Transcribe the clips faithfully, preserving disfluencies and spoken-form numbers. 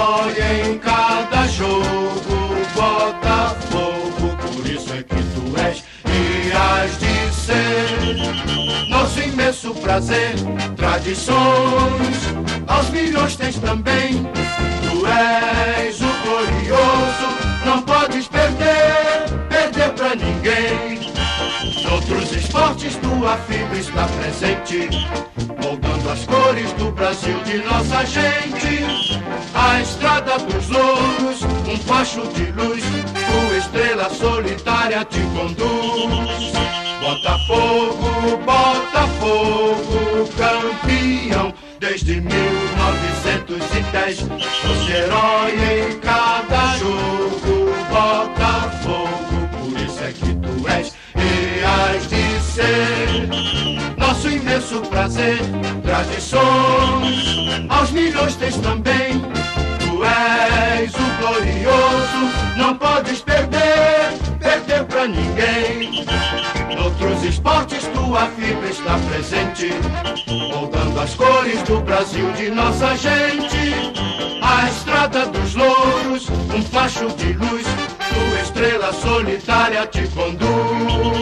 herói em cada jogo, Botafogo, por isso é que tu és e has de ser nosso imenso prazer. Tradições aos milhões tens também, tu és o glorioso, não podes perder, perder pra ninguém. Noutros esportes tua fibra está presente, moldando as cores do Brasil de nossa gente. A estrada dos louros, um facho de luz, tua estrela solitária te conduz. Botafogo, Botafogo, campeão desde mil novecentos e dez. Fosse herói em cada jogo, Botafogo, por isso é que tu és e has de ser nosso imenso prazer. Tradições aos milhões tens também, tu és o glorioso, não podes perder, perder pra ninguém. Noutros esportes tua fibra está presente, moldando as cores do Brasil de nossa gente. A estrada dos louros, um facho de luz, tua estrela solitária te conduz.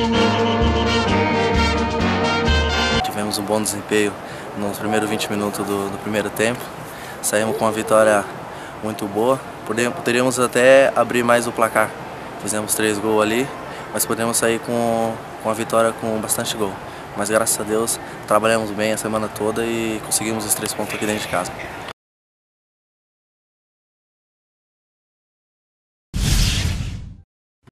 Tivemos um bom desempenho nos primeiros vinte minutos do, do primeiro tempo. Saímos com uma vitória muito boa. Poderíamos até abrir mais o placar. Fizemos três gols ali, mas podemos sair com, com a vitória com bastante gol. Mas graças a Deus trabalhamos bem a semana toda e conseguimos os três pontos aqui dentro de casa.